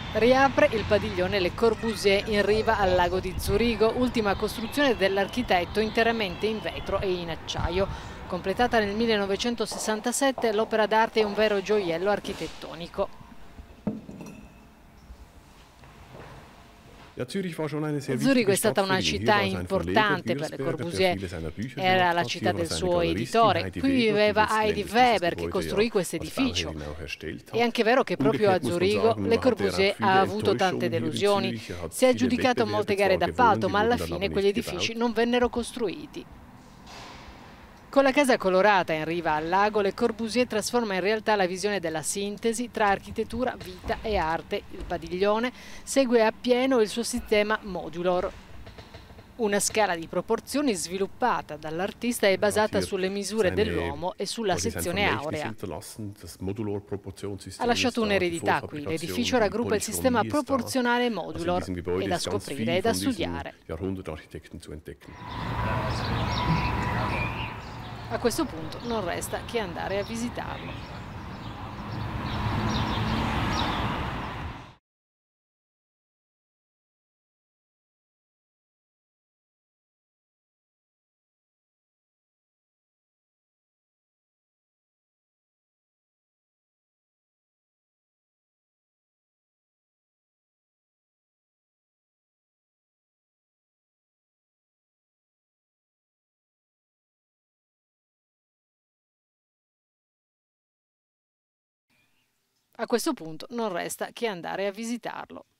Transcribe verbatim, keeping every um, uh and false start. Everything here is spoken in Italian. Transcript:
Riapre il padiglione Le Corbusier in riva al lago di Zurigo, ultima costruzione dell'architetto interamente in vetro e in acciaio. Completata nel millenovecentosessantasette, l'opera d'arte è un vero gioiello architettonico. Zurigo è stata una città importante per Le Corbusier, era la città del suo editore. Qui viveva Heidi Weber che costruì questo edificio. È anche vero che proprio a Zurigo Le Corbusier ha avuto tante delusioni. Si è aggiudicato molte gare d'appalto, ma alla fine quegli edifici non vennero costruiti. Con la casa colorata in riva al lago, Le Corbusier trasforma in realtà la visione della sintesi tra architettura, vita e arte. Il padiglione segue appieno il suo sistema modulor. Una scala di proporzioni sviluppata dall'artista è basata sulle misure dell'uomo e sulla sezione aurea. Ha lasciato un'eredità qui. L'edificio raggruppa il sistema proporzionale modulor. È da scoprire e da studiare. A questo punto non resta che andare a visitarlo. A questo punto non resta che andare a visitarlo.